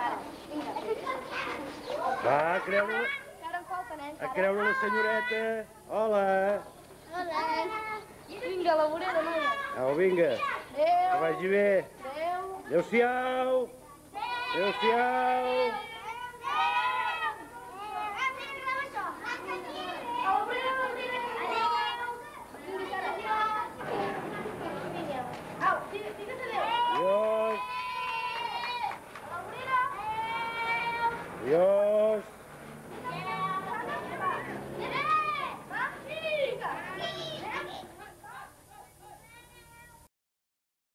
Va, creu-lo. A creure la senyoreta. Hola. Hola. Vinga, a la vorera, noia. Au, vinga. Adéu. Que vagi bé. Adéu. Adéu-siau. Adéu-siau. Adiós. Adiós.